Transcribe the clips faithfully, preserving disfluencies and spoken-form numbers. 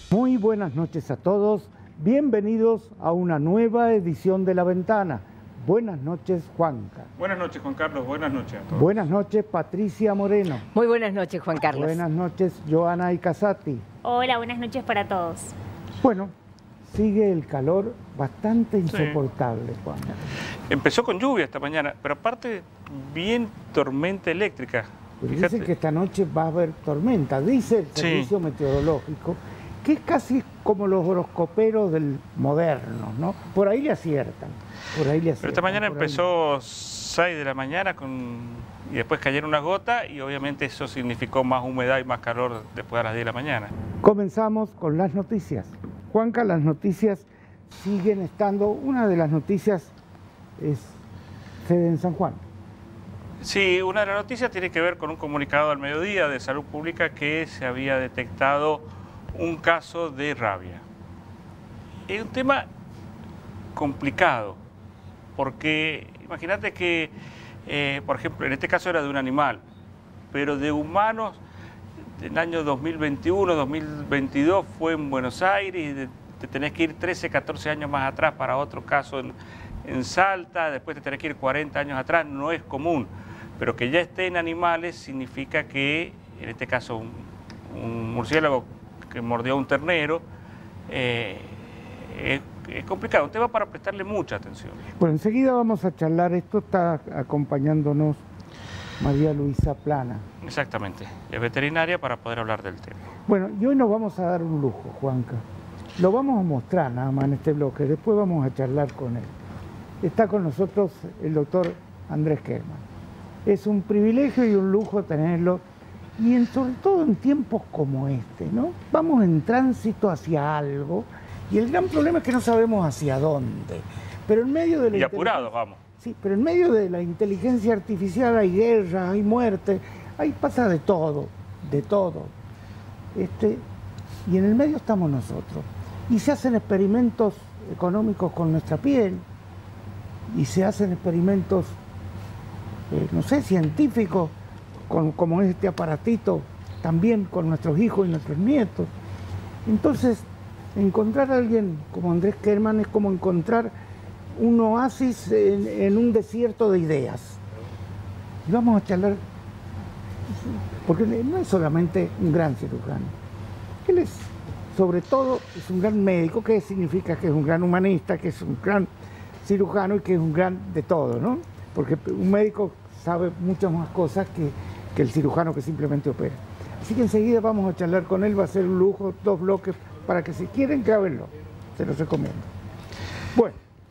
Muy buenas noches a todos, bienvenidos a una nueva edición de La Ventana. Buenas noches, Juanca. Buenas noches, Juan Carlos, buenas noches a todos. Buenas noches, Patricia Moreno. Muy buenas noches, Juan Carlos. Buenas noches, Joana Icasati. Hola, buenas noches para todos. Bueno, sigue el calor bastante insoportable, sí. Juan. Empezó con lluvia esta mañana, pero aparte bien tormenta eléctrica. Pues dicen que esta noche va a haber tormenta, dice el servicio sí. meteorológico, que es casi como los horoscoperos del moderno, ¿no? Por ahí le aciertan, por ahí le aciertan. Pero esta mañana empezó seis de la mañana con... y después cayeron unas gotas y obviamente eso significó más humedad y más calor después de las diez de la mañana. Comenzamos con las noticias. Juanca, las noticias siguen estando, una de las noticias es sede en San Juan. Sí, una de las noticias tiene que ver con un comunicado al mediodía de Salud Pública que se había detectado un caso de rabia. Es un tema complicado, porque imagínate que, eh, por ejemplo, en este caso era de un animal, pero de humanos, en el año dos mil veintiuno, dos mil veintidós fue en Buenos Aires, y de, te tenés que ir trece, catorce años más atrás para otro caso en, en Salta, después te tenés que ir cuarenta años atrás, no es común. Pero que ya esté en animales significa que, en este caso, un, un murciélago que mordió a un ternero, eh, es, es complicado, un tema para prestarle mucha atención. Bueno, enseguida vamos a charlar, esto está acompañándonos María Luisa Plana. Exactamente, es veterinaria para poder hablar del tema. Bueno, y hoy nos vamos a dar un lujo, Juanca. Lo vamos a mostrar nada más en este bloque, después vamos a charlar con él. Está con nosotros el doctor Andrés Kerman. Es un privilegio y un lujo tenerlo, y en, sobre todo en tiempos como este, ¿no? Vamos en tránsito hacia algo, y el gran problema es que no sabemos hacia dónde. Pero en medio de la y apurados vamos. Sí, pero en medio de la inteligencia artificial hay guerra, hay muerte, ahí pasa de todo, de todo. Este, y en el medio estamos nosotros. Y se hacen experimentos económicos con nuestra piel, y se hacen experimentos Eh, no sé, científicos, con, como este aparatito, también con nuestros hijos y nuestros nietos. Entonces, encontrar a alguien como Andrés Kerman es como encontrar un oasis en, en un desierto de ideas. Y vamos a charlar, porque no es solamente un gran cirujano, él es, sobre todo, es un gran médico, que significa que es un gran humanista, que es un gran cirujano y que es un gran de todo, ¿no? Porque un médico sabe muchas más cosas que, que el cirujano que simplemente opera. Así que enseguida vamos a charlar con él, va a ser un lujo, dos bloques, para que si quieren, grábenlo, se los recomiendo. Bueno.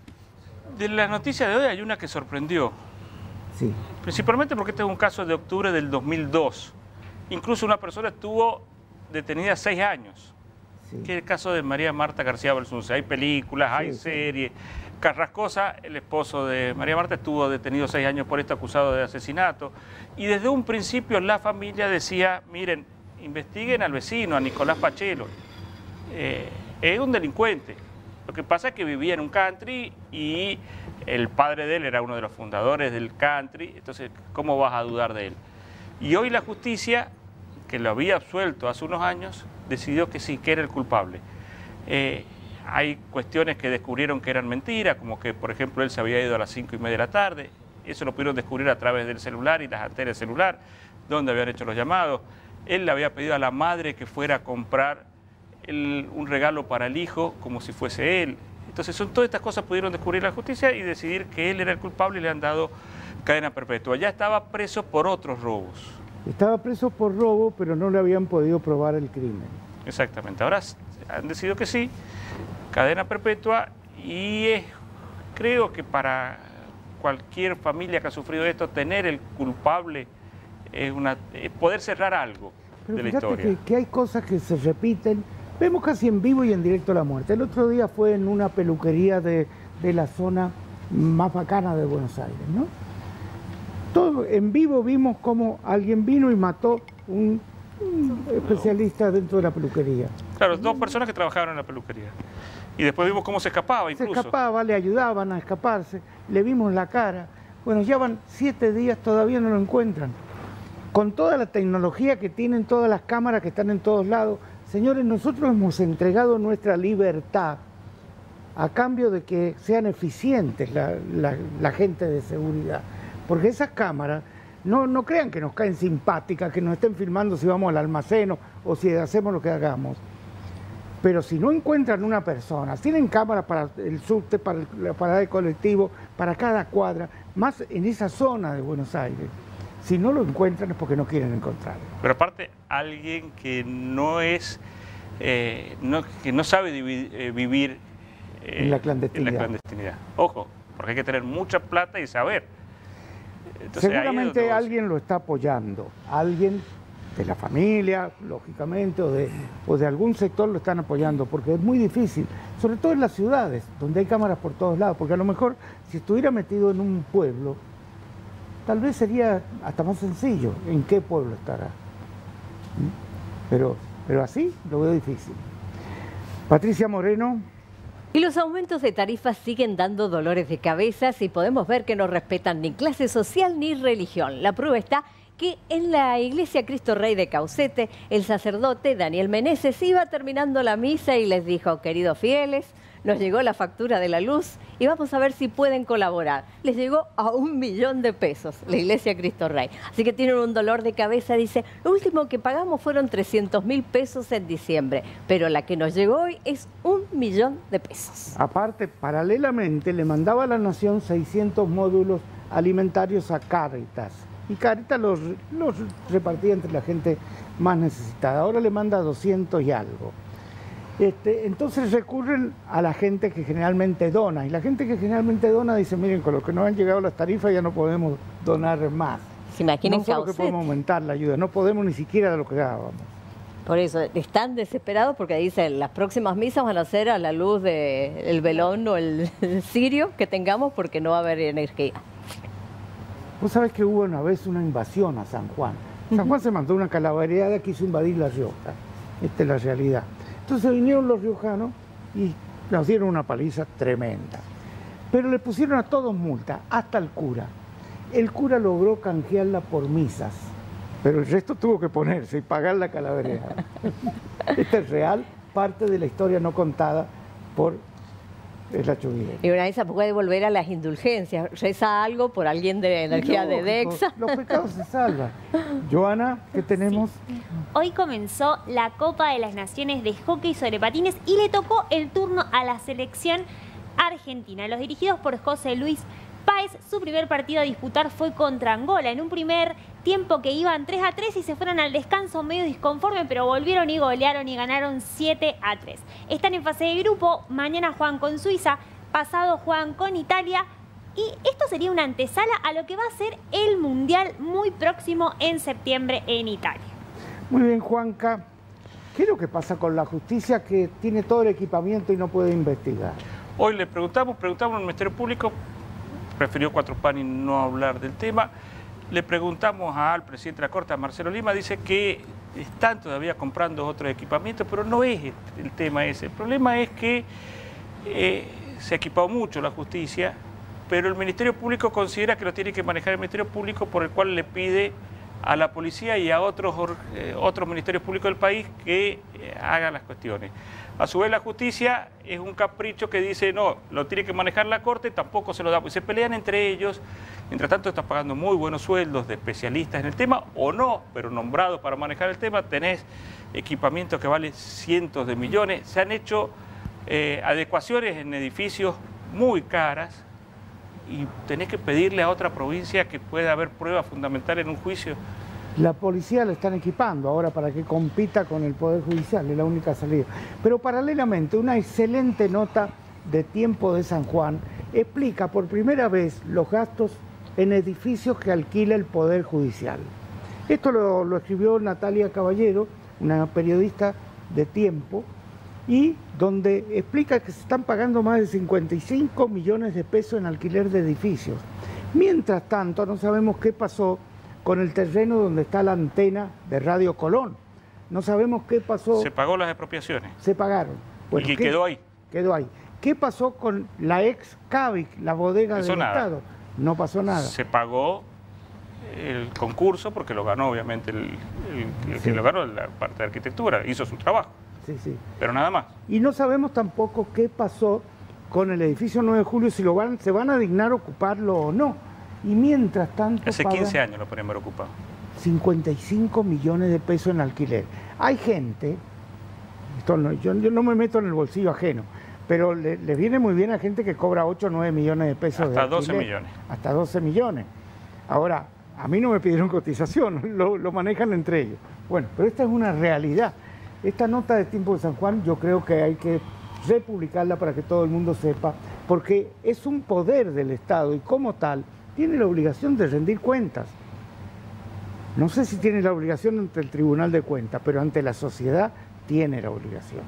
De las noticias de hoy hay una que sorprendió. Sí. Principalmente porque este es un caso de octubre del dos mil dos. Incluso una persona estuvo detenida seis años. Sí. Que es el caso de María Marta García Belsunce. Hay películas, hay sí, series. Sí. Carrascosa, el esposo de María Marta, estuvo detenido seis años por esto, acusado de asesinato. Y desde un principio la familia decía, miren, investiguen al vecino, a Nicolás Pachelo. Eh, es un delincuente. Lo que pasa es que vivía en un country y el padre de él era uno de los fundadores del country, entonces, ¿cómo vas a dudar de él? Y hoy la justicia, que lo había absuelto hace unos años, decidió que sí, que era el culpable. Eh, Hay cuestiones que descubrieron que eran mentiras, como que, por ejemplo, él se había ido a las cinco y media de la tarde. Eso lo pudieron descubrir a través del celular y las antenas del celular, donde habían hecho los llamados. Él le había pedido a la madre que fuera a comprar el, un regalo para el hijo, como si fuese él. Entonces, son, todas estas cosas pudieron descubrir la justicia y decidir que él era el culpable y le han dado cadena perpetua. Ya estaba preso por otros robos. Estaba preso por robo, pero no le habían podido probar el crimen. Exactamente. Ahora han decidido que sí. Cadena perpetua, y es, creo que para cualquier familia que ha sufrido esto, tener el culpable es, una, es poder cerrar algo. Pero de la historia. Que, que hay cosas que se repiten, vemos casi en vivo y en directo la muerte. El otro día fue en una peluquería de, de la zona más bacana de Buenos Aires, ¿no? Todo en vivo vimos cómo alguien vino y mató un, un especialista dentro de la peluquería. Claro, dos personas que trabajaron en la peluquería. Y después vimos cómo se escapaba incluso. Se escapaba, le ayudaban a escaparse, le vimos la cara. Bueno, ya van siete días, todavía no lo encuentran. Con toda la tecnología que tienen, todas las cámaras que están en todos lados, Señores, nosotros hemos entregado nuestra libertad a cambio de que sean eficientes la, la, la gente de seguridad. Porque esas cámaras, no, no crean que nos caen simpáticas, que nos estén filmando si vamos al almacén o si hacemos lo que hagamos. Pero si no encuentran una persona, tienen cámaras para el subte, para el, la parada de colectivo, para cada cuadra, más en esa zona de Buenos Aires. Si no lo encuentran es porque no quieren encontrarlo. Pero aparte, alguien que no es, eh, no, que no sabe vivir, eh, vivir eh, en, la clandestinidad. en la clandestinidad. Ojo, porque hay que tener mucha plata y saber. Entonces, seguramente alguien lo está apoyando, alguien de la familia, lógicamente, o de, o de algún sector lo están apoyando, porque es muy difícil, sobre todo en las ciudades, donde hay cámaras por todos lados, porque a lo mejor si estuviera metido en un pueblo, tal vez sería hasta más sencillo en qué pueblo estará. Pero, pero así lo veo difícil. Patricia Moreno. Y los aumentos de tarifas siguen dando dolores de cabeza y podemos ver que no respetan ni clase social ni religión. La prueba está que en la iglesia Cristo Rey de Caucete, el sacerdote Daniel Meneses iba terminando la misa y les dijo: queridos fieles, nos llegó la factura de la luz y vamos a ver si pueden colaborar. Les llegó a un millón de pesos la iglesia Cristo Rey. Así que tienen un dolor de cabeza. Dice, lo último que pagamos fueron trescientos mil pesos en diciembre, pero la que nos llegó hoy es un millón de pesos. Aparte, paralelamente, le mandaba a la Nación seiscientos módulos alimentarios a Cáritas. Y Cáritas los, los repartía entre la gente más necesitada. Ahora le manda doscientos y algo. Este, entonces recurren a la gente que generalmente dona. Y la gente que generalmente dona dice, miren, con lo que nos han llegado las tarifas ya no podemos donar más. ¿Se imaginen? No solo que podemos aumentar la ayuda, no podemos ni siquiera de lo que dábamos. Por eso, están desesperados porque dicen, las próximas misas van a ser a la luz del velón o el, el cirio que tengamos porque no va a haber energía. Vos sabés que hubo una vez una invasión a San Juan. San Juan se mandó una calabareada que hizo invadir La Rioja. Esta es la realidad. Entonces vinieron los riojanos y nos dieron una paliza tremenda. Pero le pusieron a todos multa, hasta el cura. El cura logró canjearla por misas, pero el resto tuvo que ponerse y pagar la calabareada. Esta es real, parte de la historia no contada por la Chubilla. Y una vez puede volver a las indulgencias. Reza algo por alguien de energía no, de Dexa. Los pecados se salvan. Joana, ¿qué tenemos? Sí. Hoy comenzó la Copa de las Naciones de Hockey sobre Patines y le tocó el turno a la selección argentina. Los dirigidos por José Luis Páez, su primer partido a disputar fue contra Angola. En un primer tiempo que iban tres a tres y se fueron al descanso medio disconforme, pero volvieron y golearon y ganaron siete a tres. Están en fase de grupo, mañana juegan con Suiza, pasado juegan con Italia y esto sería una antesala a lo que va a ser el Mundial muy próximo en septiembre en Italia. Muy bien, Juanca. ¿Qué es lo que pasa con la justicia que tiene todo el equipamiento y no puede investigar? Hoy le preguntamos, preguntamos al Ministerio Público, prefirió Cuatro Panes no hablar del tema. Le preguntamos al presidente de la Corte, a Marcelo Lima, dice que están todavía comprando otros equipamientos, pero no es el tema ese. El problema es que eh, se ha equipado mucho la justicia, pero el Ministerio Público considera que lo tiene que manejar el Ministerio Público, por el cual le pide a la policía y a otros, eh, otros ministerios públicos del país que eh, hagan las cuestiones. A su vez la justicia es un capricho que dice, no, lo tiene que manejar la Corte, tampoco se lo da, pues se pelean entre ellos. Mientras tanto estás pagando muy buenos sueldos de especialistas en el tema, o no, pero nombrados para manejar el tema, tenés equipamiento que vale cientos de millones, se han hecho eh, adecuaciones en edificios muy caras y tenés que pedirle a otra provincia que pueda haber pruebas fundamentales en un juicio. La policía la están equipando ahora para que compita con el Poder Judicial, es la única salida. Pero paralelamente, una excelente nota de Tiempo de San Juan explica por primera vez los gastos en edificios que alquila el Poder Judicial. Esto lo, lo escribió Natalia Caballero, una periodista de Tiempo, y donde explica que se están pagando más de cincuenta y cinco millones de pesos en alquiler de edificios. Mientras tanto, no sabemos qué pasó con el terreno donde está la antena de Radio Colón. No sabemos qué pasó. Se pagó las expropiaciones. Se pagaron. Bueno, y que quedó ahí. Quedó ahí. ¿Qué pasó con la ex Cavic, la bodega Eso del nada. Estado? No pasó nada. Se pagó el concurso, porque lo ganó obviamente el, el, el sí. que lo ganó la parte de arquitectura, hizo su trabajo. Sí, sí. Pero nada más. Y no sabemos tampoco qué pasó con el edificio nueve de julio, si lo van, se van a dignar ocuparlo o no. Y mientras tanto... Hace quince años lo podrían haber ocupado. cincuenta y cinco millones de pesos en alquiler. Hay gente, esto no, yo, yo no me meto en el bolsillo ajeno, pero le, le viene muy bien a gente que cobra ocho o nueve millones de pesos hasta de alquiler. doce millones. Hasta doce millones. Ahora, a mí no me pidieron cotización, lo, lo manejan entre ellos. Bueno, pero esta es una realidad. Esta nota de Tiempo de San Juan yo creo que hay que republicarla para que todo el mundo sepa, porque es un poder del Estado y como tal tiene la obligación de rendir cuentas. No sé si tiene la obligación ante el Tribunal de Cuentas, pero ante la sociedad tiene la obligación.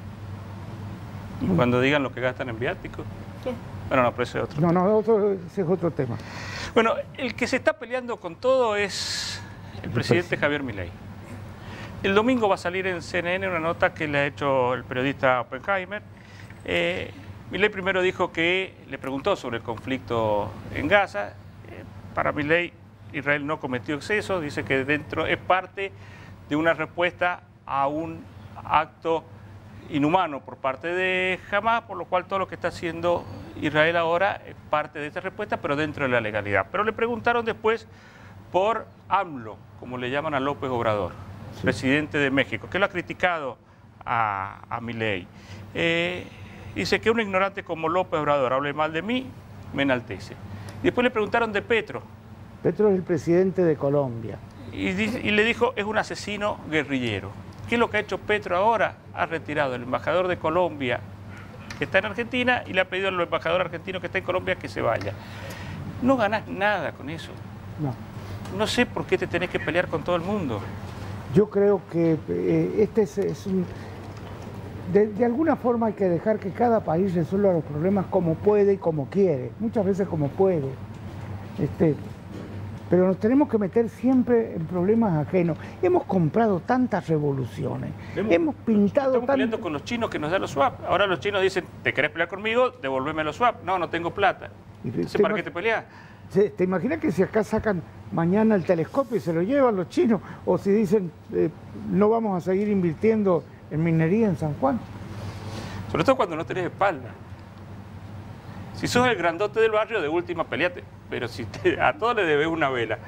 ¿Y cuando digan lo que gastan en viáticos? ¿Qué? Bueno, no, pero ese es otro no, tema. No, otro, ese es otro tema. Bueno, el que se está peleando con todo es el presidente Javier Milei. El domingo va a salir en C N N una nota que le ha hecho el periodista Oppenheimer. Eh, Milei primero dijo que le preguntó sobre el conflicto en Gaza. Eh, para Milei, Israel no cometió excesos, dice que dentro es parte de una respuesta a un acto inhumano por parte de Hamás, por lo cual todo lo que está haciendo Israel ahora es parte de esta respuesta, pero dentro de la legalidad. Pero le preguntaron después por AMLO, como le llaman a López Obrador, sí. presidente de México, que lo ha criticado a, a Milei. Eh, dice que un ignorante como López Obrador hable mal de mí, me enaltece. Y después le preguntaron de Petro. Petro es el presidente de Colombia. Y, y le dijo, es un asesino guerrillero. ¿Qué es lo que ha hecho Petro ahora? Ha retirado al embajador de Colombia, que está en Argentina, y le ha pedido al embajador argentino que está en Colombia que se vaya. No ganás nada con eso. No. No sé por qué te tenés que pelear con todo el mundo. Yo creo que eh, este es, es un... De, de alguna forma hay que dejar que cada país resuelva los problemas como puede y como quiere. Muchas veces como puede. Este... Pero nos tenemos que meter siempre en problemas ajenos. Hemos comprado tantas revoluciones, hemos, hemos pintado... Estamos tan... peleando con los chinos que nos dan los swap. Ahora los chinos dicen, ¿te querés pelear conmigo? Devolveme los swap. No, no tengo plata. Entonces, ¿para qué te peleas? ¿Te imaginas que si acá sacan mañana el telescopio y se lo llevan los chinos? O si dicen, eh, no vamos a seguir invirtiendo en minería en San Juan. Sobre todo cuando no tenés espalda. Si sos el grandote del barrio, de última peleate. Pero si te, a todos le debes una vela.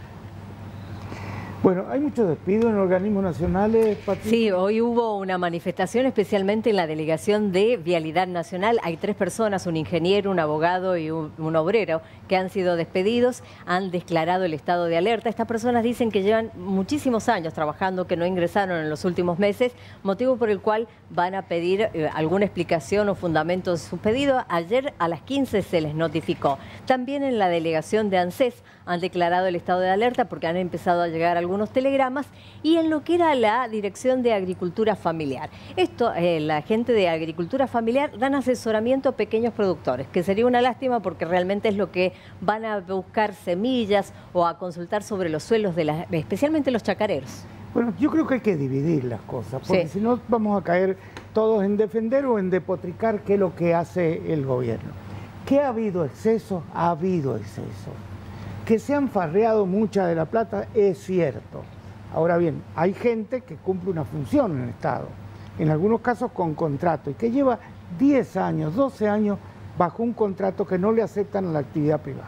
Bueno, hay muchos despidos en organismos nacionales, Patricia. Sí, hoy hubo una manifestación especialmente en la Delegación de Vialidad Nacional. Hay tres personas, un ingeniero, un abogado y un, un obrero, que han sido despedidos, han declarado el estado de alerta. Estas personas dicen que llevan muchísimos años trabajando, que no ingresaron en los últimos meses, motivo por el cual van a pedir eh, alguna explicación o fundamento de su pedido. Ayer a las quince se les notificó. También en la Delegación de ANSES han declarado el estado de alerta porque han empezado a llegar algunos telegramas, y en lo que era la Dirección de Agricultura Familiar. Esto, eh, la gente de Agricultura Familiar dan asesoramiento a pequeños productores, que sería una lástima porque realmente es lo que van a buscar semillas o a consultar sobre los suelos, de la, especialmente los chacareros. Bueno, yo creo que hay que dividir las cosas, porque sí. si no vamos a caer todos en defender o en depotricar qué es lo que hace el gobierno. ¿Que ha habido exceso? Ha habido exceso. Que se han farreado mucha de la plata, es cierto. Ahora bien, hay gente que cumple una función en el Estado, en algunos casos con contrato, y que lleva diez años, doce años bajo un contrato que no le aceptan a la actividad privada.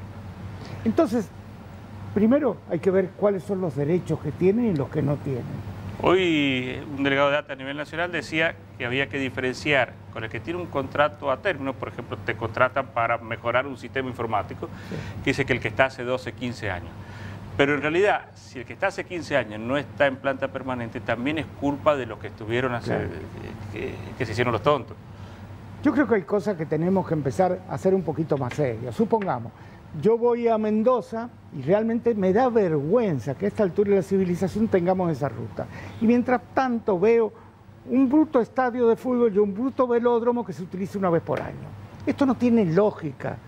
Entonces, primero hay que ver cuáles son los derechos que tienen y los que no tienen. Hoy un delegado de A T A a nivel nacional decía que había que diferenciar con el que tiene un contrato a término, por ejemplo, te contratan para mejorar un sistema informático, sí. que dice que el que está hace doce, quince años. Pero en realidad, si el que está hace quince años no está en planta permanente, también es culpa de los que estuvieron hace, claro. que, que se hicieron los tontos. Yo creo que hay cosas que tenemos que empezar a hacer un poquito más serias. Supongamos, yo voy a Mendoza y realmente me da vergüenza que a esta altura de la civilización tengamos esa ruta. Y mientras tanto veo un bruto estadio de fútbol y un bruto velódromo que se utiliza una vez por año. Esto no tiene lógica,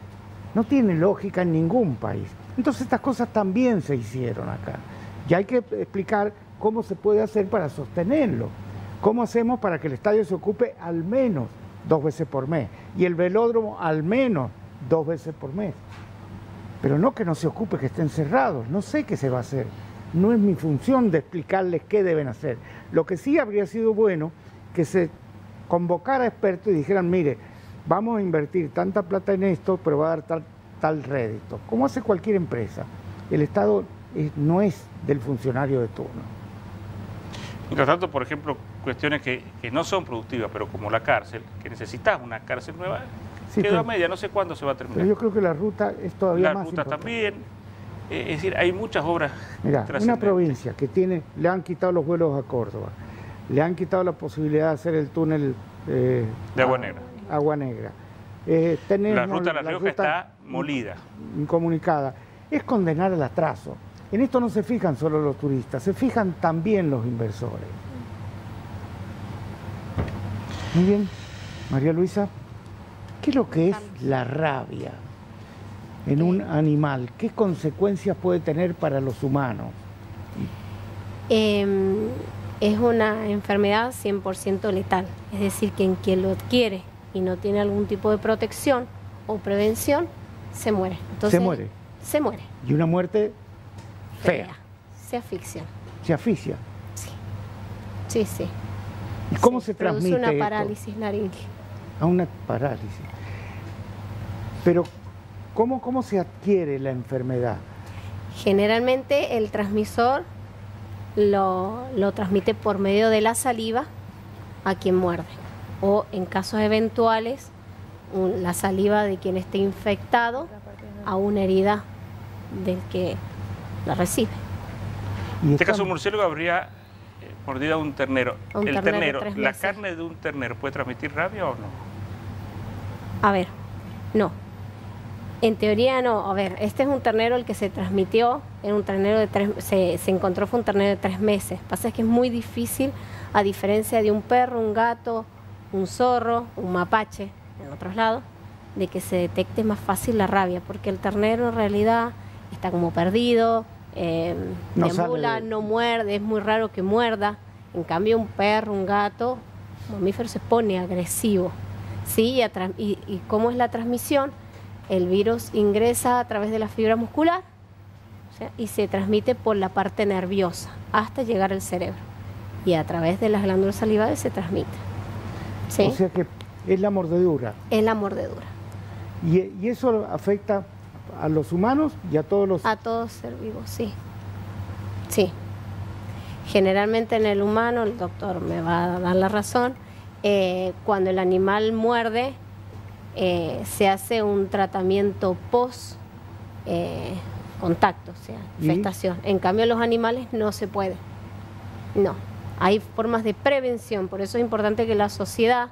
no tiene lógica en ningún país. Entonces estas cosas también se hicieron acá. Y hay que explicar cómo se puede hacer para sostenerlo. ¿Cómo hacemos para que el estadio se ocupe al menos dos veces por mes? Y el velódromo al menos dos veces por mes. Pero no que no se ocupe que estén cerrados, no sé qué se va a hacer. No es mi función de explicarles qué deben hacer. Lo que sí habría sido bueno que se convocara a expertos y dijeran, mire, vamos a invertir tanta plata en esto, pero va a dar tal, tal rédito. Como hace cualquier empresa. El Estado es, no es del funcionario de turno. Mientras tanto, por ejemplo, cuestiones que, que no son productivas, pero como la cárcel, que necesitas una cárcel nueva, sí, quedó a media, no sé cuándo se va a terminar. Pero yo creo que la ruta es todavía la más ruta importante. también, eh, es decir, hay muchas obras. Mira, una provincia que tiene, le han quitado los vuelos a Córdoba, le han quitado la posibilidad de hacer el túnel eh, de Agua Negra. A, Agua Negra. Eh, tenemos, la ruta de La, la Rioja ruta está molida. Incomunicada. Es condenar el atraso. En esto no se fijan solo los turistas, se fijan también los inversores. Muy bien, María Luisa, ¿qué es lo que es la rabia en un animal? ¿Qué consecuencias puede tener para los humanos? Eh, es una enfermedad cien por ciento letal, es decir, que en quien lo adquiere y no tiene algún tipo de protección o prevención, se muere. Entonces, se muere. Se muere. Y una muerte fea. fea. Se asfixia. Se asfixia. Sí. Sí, sí. ¿Y cómo se, se produce transmite una parálisis esto? laringe. A una parálisis. Pero, ¿cómo, ¿cómo se adquiere la enfermedad? Generalmente el transmisor lo, lo transmite por medio de la saliva a quien muerde. O en casos eventuales, un, la saliva de quien esté infectado a una herida del que la recibe. En este caso, un murciélago habría mordido a un ternero. Un el ternero, ternero, ¿la carne de un ternero puede transmitir rabia o no? A ver, no. En teoría no. A ver, este es un ternero el que se transmitió, en un ternero de tres, se, se encontró fue un ternero de tres meses. Pasa es que es muy difícil, a diferencia de un perro, un gato, un zorro, un mapache, en otros lados, de que se detecte más fácil la rabia, porque el ternero en realidad está como perdido, eh, no deambula, de... no muerde, es muy raro que muerda. En cambio un perro, un gato, un mamífero se pone agresivo. ¿Sí? Y, y, y ¿cómo es la transmisión? El virus ingresa a través de la fibra muscular, o sea, y se transmite por la parte nerviosa hasta llegar al cerebro. Y a través de las glándulas salivales se transmite. ¿Sí? O sea que es la mordedura. Es la mordedura. ¿Y, y eso afecta a los humanos y a todos los...? A todos ser vivos, sí. Sí. Generalmente en el humano, el doctor me va a dar la razón, eh, cuando el animal muerde, eh, se hace un tratamiento post eh, contacto, o sea, infestación. En cambio los animales no se puede. No. Hay formas de prevención, por eso es importante que la sociedad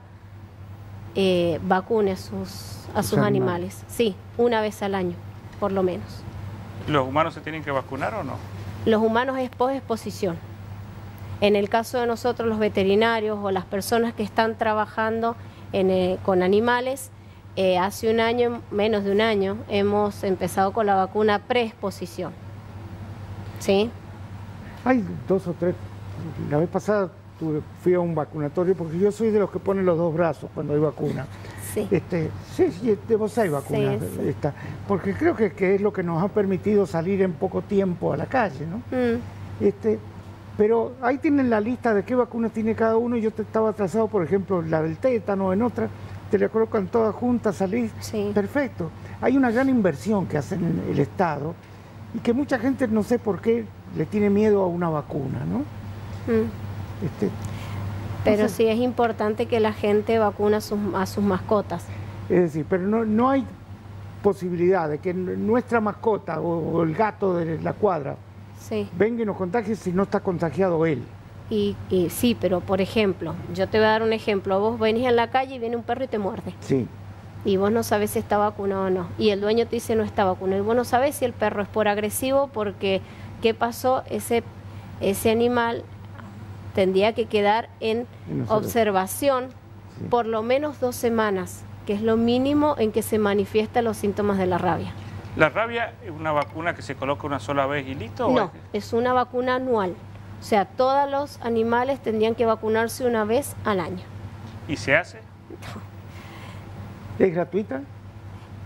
eh, vacune a sus, a sus animales. animales. Sí, una vez al año, por lo menos. ¿Los humanos se tienen que vacunar o no? Los humanos es post exposición. En el caso de nosotros, los veterinarios o las personas que están trabajando en, eh, con animales, eh, hace un año, menos de un año, hemos empezado con la vacuna preexposición. ¿Sí? Hay dos o tres. La vez pasada tuve, fui a un vacunatorio, porque yo soy de los que ponen los dos brazos cuando hay vacuna. Sí. Este, sí, sí, de vos hay vacuna. Sí, sí. Esta, porque creo que, que es lo que nos ha permitido salir en poco tiempo a la calle, ¿no? Mm. Este, pero ahí tienen la lista de qué vacunas tiene cada uno. Yo te estaba atrasado, por ejemplo, la del tétano, en otra, te la colocan todas juntas, salís. Sí. Perfecto. Hay una gran inversión que hacen el Estado y que mucha gente, no sé por qué, le tiene miedo a una vacuna, ¿no? Mm. Este, pero no sé. Sí es importante que la gente vacune a sus, a sus mascotas. Es decir, pero no, no hay posibilidad de que nuestra mascota o, o el gato de la cuadra sí. venga y nos contagie si no está contagiado él. Y, y sí, pero por ejemplo, yo te voy a dar un ejemplo. Vos venís en la calle y viene un perro y te muerde. Sí. Y vos no sabés si está vacunado o no. Y el dueño te dice no está vacunado. Y vos no sabés si el perro es por agresivo, porque ¿qué pasó? Ese, ese animal tendría que quedar en observación sí. por lo menos dos semanas, que es lo mínimo en que se manifiestan los síntomas de la rabia. ¿La rabia es una vacuna que se coloca una sola vez y listo? No, ¿o es? es una vacuna anual. O sea, todos los animales tendrían que vacunarse una vez al año. ¿Y se hace? No. ¿Es gratuita?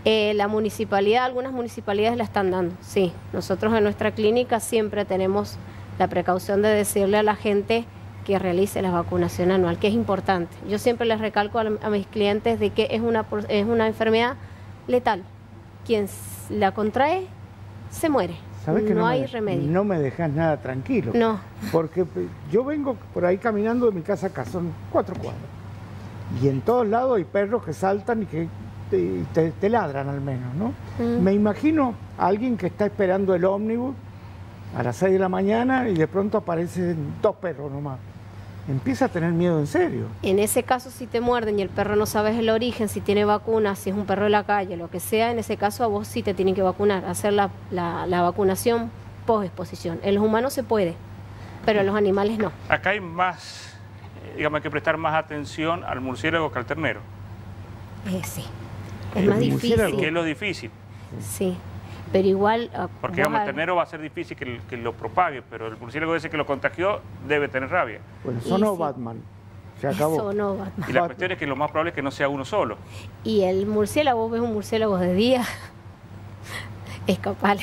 Eh, la municipalidad, algunas municipalidades la están dando, sí. Nosotros en nuestra clínica siempre tenemos la precaución de decirle a la gente que realice la vacunación anual, que es importante. Yo siempre les recalco a, a mis clientes de que es una, es una enfermedad letal. Quien la contrae, se muere. ¿Sabes que no, no hay me, remedio? No me dejas nada tranquilo. No. Porque yo vengo por ahí caminando de mi casa acá, son cuatro cuadras. Y en todos lados hay perros que saltan y que te, te, te ladran al menos, ¿no? Mm. Me imagino a alguien que está esperando el ómnibus a las seis de la mañana y de pronto aparecen dos perros nomás. Empieza a tener miedo en serio. En ese caso, si te muerden y el perro no sabes el origen, si tiene vacuna, si es un perro de la calle, lo que sea, en ese caso a vos sí te tienen que vacunar, hacer la, la, la vacunación post-exposición. En los humanos se puede, pero en los animales no. Acá hay más, digamos, hay que prestar más atención al murciélago que al ternero. Eh, sí, es el más difícil. ¿Qué es lo difícil? Sí. Pero igual... Porque digamos, el ternero va a ser difícil que, que lo propague, pero el murciélago ese que lo contagió debe tener rabia. Bueno, sonó sí. Batman, se acabó. Sonó Batman. Y la Batman. cuestión es que lo más probable es que no sea uno solo. Y el murciélago, vos ves un murciélago de día, es capaz.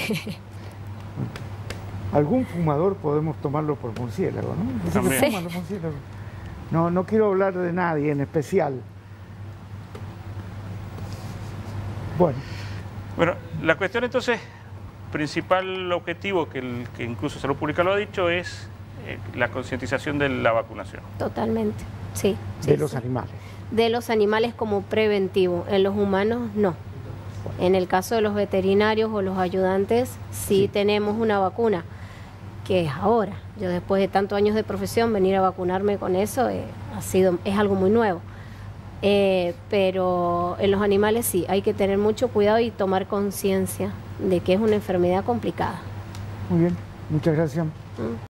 Algún fumador podemos tomarlo por murciélago, ¿no? También. Que fuman los murciélagos. No, no quiero hablar de nadie en especial. Bueno. Bueno, la cuestión entonces, principal objetivo, que, el, que incluso Salud Pública lo ha dicho, es eh, la concientización de la vacunación. Totalmente, sí. De sí, los sí. animales. De los animales como preventivo, en los humanos no. En el caso de los veterinarios o los ayudantes, sí, sí. tenemos una vacuna, que es ahora. Yo después de tantos años de profesión, venir a vacunarme con eso eh, ha sido, es algo muy nuevo. Eh, pero en los animales sí, hay que tener mucho cuidado y tomar conciencia de que es una enfermedad complicada. Muy bien, muchas gracias. ¿Mm?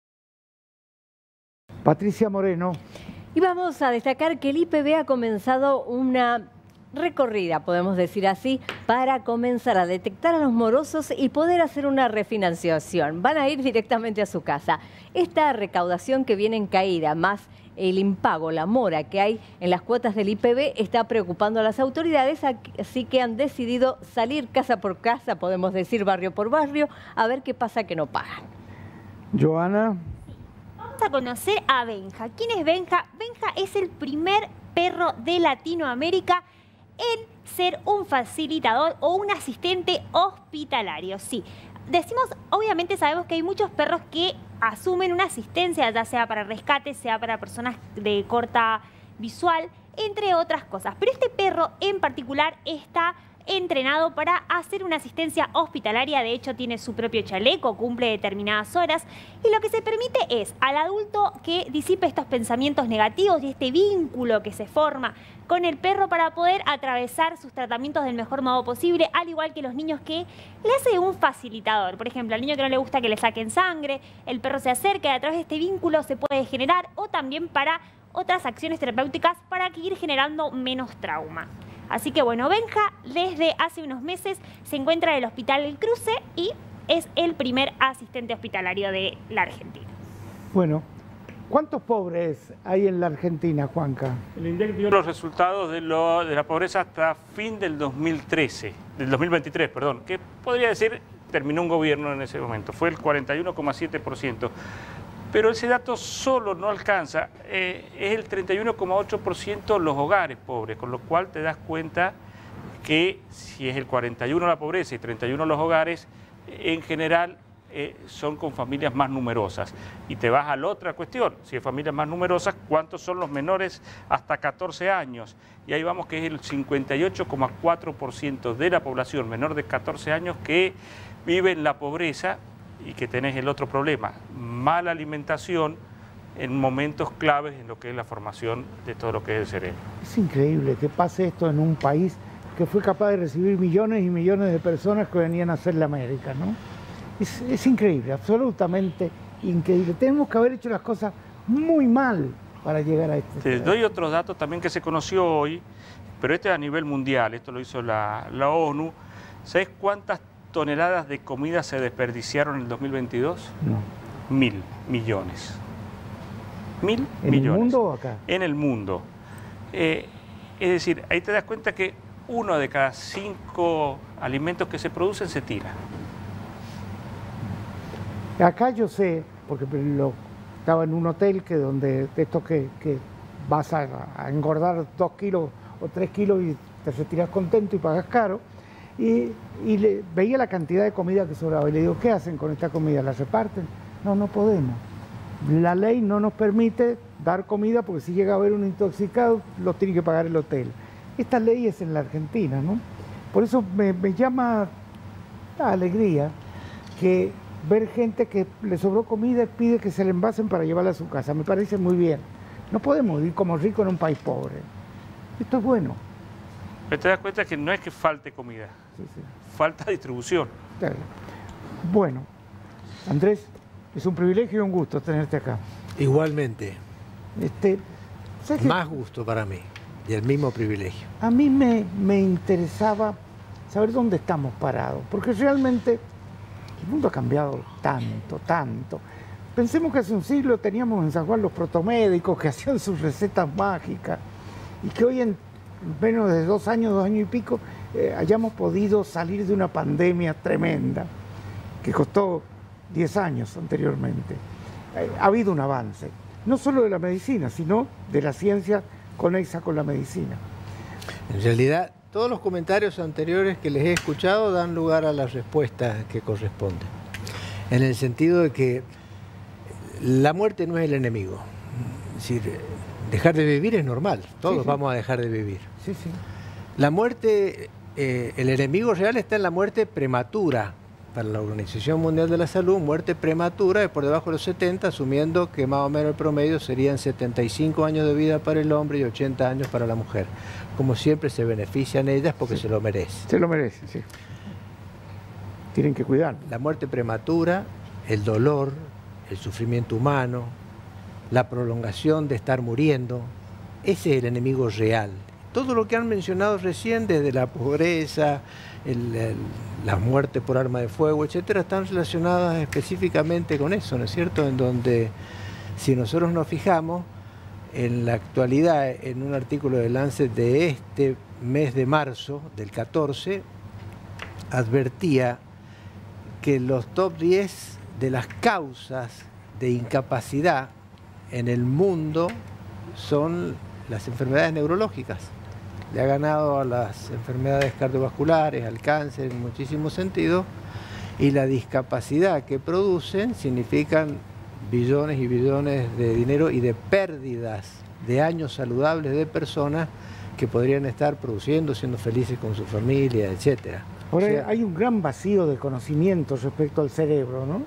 Patricia Moreno. Y vamos a destacar que el I P B ha comenzado una recorrida, podemos decir así, para comenzar a detectar a los morosos y poder hacer una refinanciación. Van a ir directamente a su casa. Esta recaudación que viene en caída, más el impago, la mora que hay en las cuotas del I P B, está preocupando a las autoridades, así que han decidido salir casa por casa, podemos decir barrio por barrio, a ver qué pasa que no pagan. Joana. Vamos a conocer a Benja. ¿Quién es Benja? Benja es el primer perro de Latinoamérica en ser un facilitador o un asistente hospitalario. Sí, decimos, obviamente sabemos que hay muchos perros que asumen una asistencia, ya sea para rescate, sea para personas de corta visual, entre otras cosas. Pero este perro en particular está entrenado para hacer una asistencia hospitalaria. De hecho, tiene su propio chaleco, cumple determinadas horas. Y lo que se permite es al adulto que disipe estos pensamientos negativos y este vínculo que se forma con el perro para poder atravesar sus tratamientos del mejor modo posible, al igual que los niños que le hace un facilitador. Por ejemplo, al niño que no le gusta que le saquen sangre, el perro se acerca y a través de este vínculo se puede generar, o también para otras acciones terapéuticas para ir generando menos trauma. Así que bueno, Benja desde hace unos meses se encuentra en el Hospital El Cruce y es el primer asistente hospitalario de la Argentina. Bueno, ¿cuántos pobres hay en la Argentina, Juanca? El INDEC dio los resultados de, lo, de la pobreza hasta fin del dos mil trece, del dos mil veintitrés, perdón, que podría decir terminó un gobierno en ese momento, fue el cuarenta y uno coma siete por ciento. Pero ese dato solo no alcanza, eh, es el treinta y uno coma ocho por ciento los hogares pobres, con lo cual te das cuenta que si es el cuarenta y uno la pobreza y treinta y uno los hogares, en general eh, son con familias más numerosas. Y te vas a la otra cuestión, si es familias más numerosas, ¿cuántos son los menores hasta catorce años? Y ahí vamos que es el cincuenta y ocho coma cuatro por ciento de la población menor de catorce años que vive en la pobreza. Y que tenés el otro problema, mala alimentación en momentos claves en lo que es la formación de todo lo que es el cerebro. Es increíble que pase esto en un país que fue capaz de recibir millones y millones de personas que venían a hacer la América, ¿no? Es, es increíble, absolutamente increíble. Tenemos que haber hecho las cosas muy mal para llegar a este. Te doy otros datos también que se conoció hoy, pero este es a nivel mundial, esto lo hizo la, la ONU. ¿Sabes cuántas toneladas de comida se desperdiciaron en el dos mil veintidós? No. Mil millones. Mil ¿En millones. el mundo o acá? En el mundo. Eh, es decir, ahí te das cuenta que uno de cada cinco alimentos que se producen se tira. Acá yo sé, porque lo, estaba en un hotel que donde de esto que, que vas a, a engordar dos kilos o tres kilos y te retiras contento y pagas caro, y, y le, veía la cantidad de comida que sobraba y le digo, ¿qué hacen con esta comida? ¿La reparten? No, no podemos. La ley no nos permite dar comida porque si llega a haber un intoxicado, lo tiene que pagar el hotel. Esta ley es en la Argentina, ¿no? Por eso me, me llama la alegría que ver gente que le sobró comida y pide que se le envasen para llevarla a su casa. Me parece muy bien. No podemos vivir como ricos en un país pobre. Esto es bueno. Pero te das cuenta que no es que falte comida, sí, sí. falta distribución. Bueno, Andrés, es un privilegio y un gusto tenerte acá. Igualmente. Este, Más gusto para mí y el mismo privilegio. A mí me, me interesaba saber dónde estamos parados, porque realmente el mundo ha cambiado tanto, tanto. Pensemos que hace un siglo teníamos en San Juan los protomédicos que hacían sus recetas mágicas y que hoy en menos de dos años, dos años y pico, eh, hayamos podido salir de una pandemia tremenda que costó diez años anteriormente. Eh, ha habido un avance, no solo de la medicina, sino de la ciencia conexa con la medicina. En realidad, todos los comentarios anteriores que les he escuchado dan lugar a las respuestas que corresponden. En el sentido de que la muerte no es el enemigo. Es decir, dejar de vivir es normal, todos sí, sí. vamos a dejar de vivir. Sí, sí. La muerte, eh, el enemigo real está en la muerte prematura. Para la Organización Mundial de la Salud, muerte prematura es por debajo de los setenta, asumiendo que más o menos el promedio serían setenta y cinco años de vida para el hombre y ochenta años para la mujer. Como siempre se benefician ellas porque sí. se lo merecen. Se lo merecen, sí. Tienen que cuidar. La muerte prematura, el dolor, el sufrimiento humano, la prolongación de estar muriendo, ese es el enemigo real. Todo lo que han mencionado recién, desde la pobreza, el, el, la muerte por arma de fuego, etcétera, están relacionadas específicamente con eso, ¿no es cierto? En donde, si nosotros nos fijamos, en la actualidad, en un artículo de Lancet de este mes de marzo, del catorce, advertía que los top diez de las causas de incapacidad en el mundo son las enfermedades neurológicas. Le ha ganado a las enfermedades cardiovasculares, al cáncer en muchísimos sentidos, y la discapacidad que producen significan billones y billones de dinero y de pérdidas de años saludables de personas que podrían estar produciendo, siendo felices con su familia, etcétera. Ahora, o sea, hay un gran vacío de conocimiento respecto al cerebro, ¿no?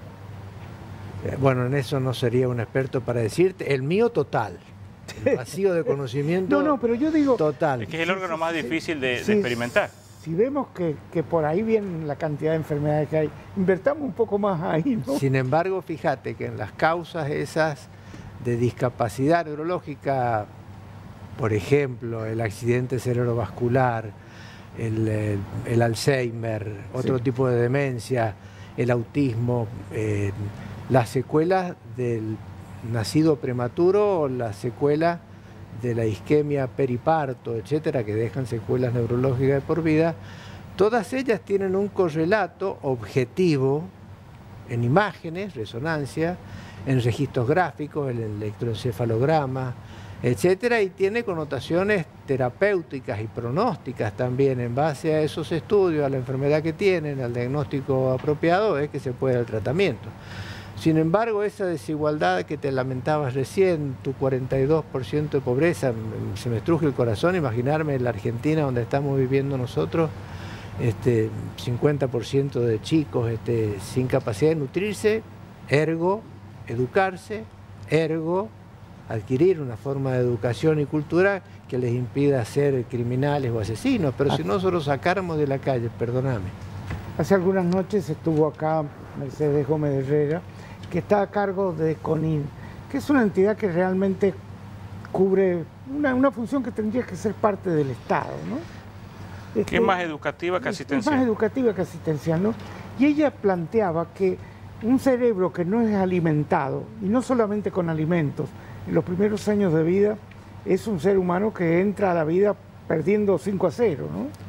Eh, bueno, en eso no sería un experto para decirte. El mío total. El vacío de conocimiento no, no, pero yo digo, total. Es que es el órgano más sí, difícil de, sí, de experimentar. Si vemos que, que por ahí viene la cantidad de enfermedades que hay, invertamos un poco más ahí, ¿no? Sin embargo, fíjate que en las causas esas de discapacidad neurológica, por ejemplo, el accidente cerebrovascular, el, el, el Alzheimer, otro sí. tipo de demencia, el autismo, eh, las secuelas del nacido prematuro o la secuela de la isquemia periparto, etcétera, que dejan secuelas neurológicas de por vida, todas ellas tienen un correlato objetivo en imágenes, resonancia, en registros gráficos, el electroencefalograma, etcétera, y tiene connotaciones terapéuticas y pronósticas también en base a esos estudios, a la enfermedad que tienen, al diagnóstico apropiado, es que se puede dar el tratamiento. Sin embargo, esa desigualdad que te lamentabas recién, tu cuarenta y dos por ciento de pobreza, se me estruje el corazón imaginarme en la Argentina donde estamos viviendo nosotros, este, cincuenta por ciento de chicos este, sin capacidad de nutrirse, ergo, educarse, ergo, adquirir una forma de educación y cultura que les impida ser criminales o asesinos. Pero ah. si nosotros sacáramos de la calle, perdóname. Hace algunas noches estuvo acá Mercedes Gómez Herrera, que está a cargo de CONIN, que es una entidad que realmente cubre una, una función que tendría que ser parte del Estado, ¿no? Este, que es más educativa que asistencial. Es más educativa que asistencial, ¿no? Y ella planteaba que un cerebro que no es alimentado, y no solamente con alimentos, en los primeros años de vida, es un ser humano que entra a la vida perdiendo cinco a cero, ¿no?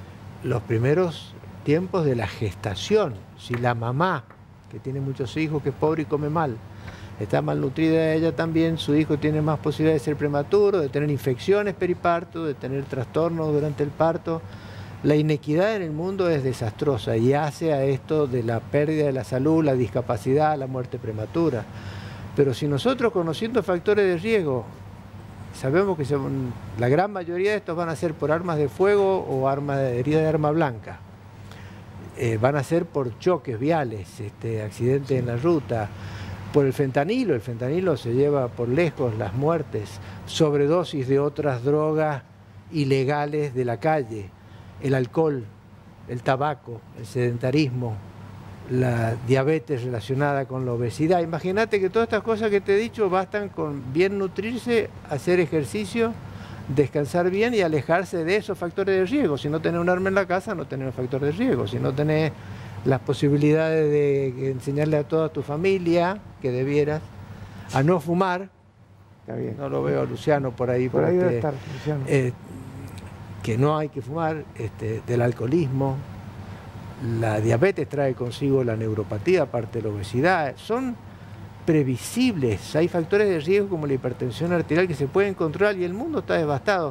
los primeros tiempos de la gestación. Si la mamá, que tiene muchos hijos, que es pobre y come mal, está malnutrida ella también, su hijo tiene más posibilidades de ser prematuro, de tener infecciones periparto, de tener trastornos durante el parto. La inequidad en el mundo es desastrosa y hace a esto de la pérdida de la salud, la discapacidad, la muerte prematura. Pero si nosotros, conociendo factores de riesgo, sabemos que son, la gran mayoría de estos van a ser por armas de fuego o armas de herida de arma blanca, eh, van a ser por choques viales, este, accidentes en la ruta, por el fentanilo. El fentanilo se lleva por lejos las muertes, sobredosis de otras drogas ilegales de la calle, el alcohol, el tabaco, el sedentarismo, la diabetes relacionada con la obesidad. Imagínate que todas estas cosas que te he dicho bastan con bien nutrirse, hacer ejercicio, descansar bien y alejarse de esos factores de riesgo. Si no tenés un arma en la casa, no tenés un factor de riesgo. Si no tenés las posibilidades de enseñarle a toda tu familia, que debieras, a no fumar. Está bien. No lo veo a Luciano por ahí. Por ahí este, debe estar, Luciano. Eh, que no hay que fumar, este, del alcoholismo. La diabetes trae consigo la neuropatía, aparte de la obesidad. Son previsibles. Hay factores de riesgo como la hipertensión arterial que se pueden controlar y el mundo está devastado.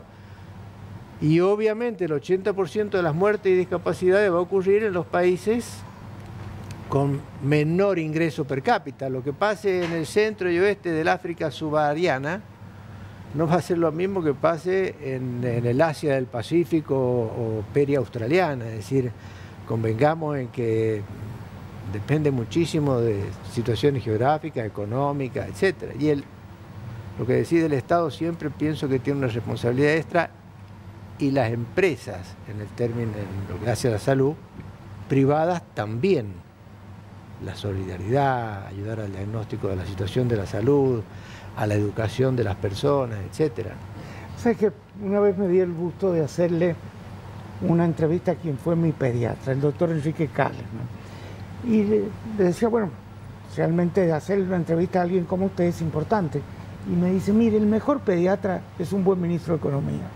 Y obviamente el ochenta por ciento de las muertes y discapacidades va a ocurrir en los países con menor ingreso per cápita. Lo que pase en el centro y oeste del África subsahariana no va a ser lo mismo que pase en, en el Asia del Pacífico o, o Peria australiana. Es decir, convengamos en que depende muchísimo de situaciones geográficas, económicas, etcétera. Y el, lo que decide el Estado siempre pienso que tiene una responsabilidad extra, y las empresas, en el término, en lo que hace a la salud, privadas también. La solidaridad, ayudar al diagnóstico de la situación de la salud, a la educación de las personas, etcétera. ¿Sabes que una vez me di el gusto de hacerle una entrevista a quien fue mi pediatra, el doctor Enrique Cales, ¿no? Y le, le decía, bueno, realmente hacer una entrevista a alguien como usted es importante. Y me dice, mire, el mejor pediatra es un buen ministro de Economía.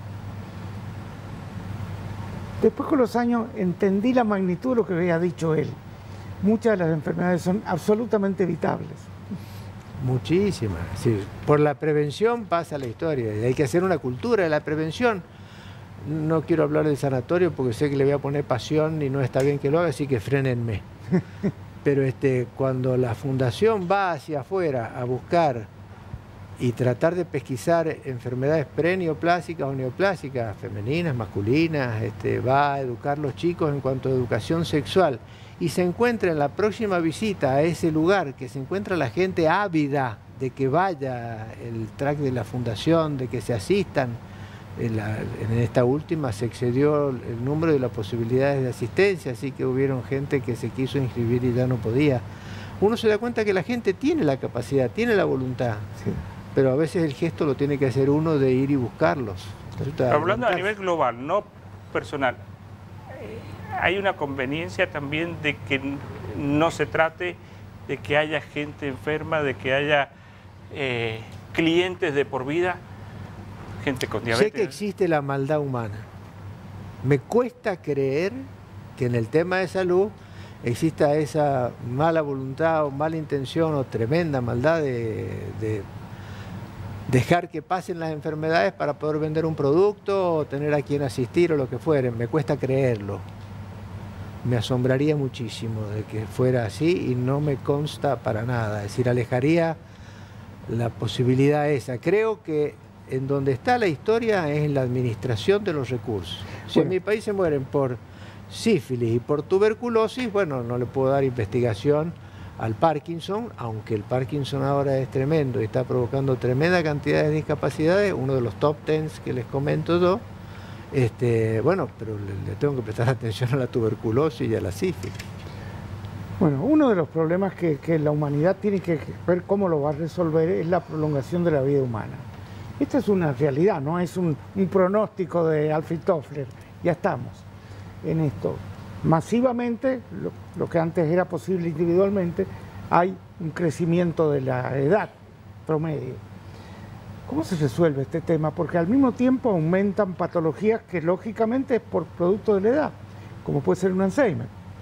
Después, con los años, entendí la magnitud de lo que había dicho él. Muchas de las enfermedades son absolutamente evitables. Muchísimas. Sí, por la prevención pasa la historia. Hay que hacer una cultura de la prevención. No quiero hablar del sanatorio porque sé que le voy a poner pasión y no está bien que lo haga, así que frénenme. Pero este, cuando la fundación va hacia afuera a buscar y tratar de pesquisar enfermedades preneoplásicas o neoplásicas, femeninas, masculinas, este, va a educar a los chicos en cuanto a educación sexual, y se encuentra en la próxima visita a ese lugar, que se encuentra la gente ávida de que vaya el track de la fundación, de que se asistan. En, la, en esta última se excedió el número de las posibilidades de asistencia, así que hubieron gente que se quiso inscribir y ya no podía. Uno se da cuenta que la gente tiene la capacidad, tiene la voluntad, sí, pero a veces el gesto lo tiene que hacer uno de ir y buscarlos. Hablando a nivel global, no personal, hay una conveniencia también de que no se trate de que haya gente enferma, de que haya eh, clientes de por vida, gente con diabetes. Sé que existe la maldad humana. Me cuesta creer que en el tema de salud exista esa mala voluntad o mala intención o tremenda maldad de, de dejar que pasen las enfermedades para poder vender un producto o tener a quien asistir o lo que fuere. Me cuesta creerlo. Me asombraría muchísimo de que fuera así y no me consta para nada. Es decir, alejaría la posibilidad esa. Creo que en donde está la historia es en la administración de los recursos. Si bueno, en mi país se mueren por sífilis y por tuberculosis, bueno, no le puedo dar investigación al Parkinson, aunque el Parkinson ahora es tremendo y está provocando tremenda cantidad de discapacidades, uno de los top tens que les comento yo. Este, bueno, pero le, le tengo que prestar atención a la tuberculosis y a la sífilis. Bueno, uno de los problemas que, que la humanidad tiene que ver cómo lo va a resolver es la prolongación de la vida humana. Esta es una realidad, no es un, un pronóstico de Alfred Toffler. Ya estamos en esto. Masivamente, lo, lo que antes era posible individualmente, hay un crecimiento de la edad promedio. ¿Cómo se resuelve este tema? Porque al mismo tiempo aumentan patologías que lógicamente es por producto de la edad. como puede ser un Alzheimer.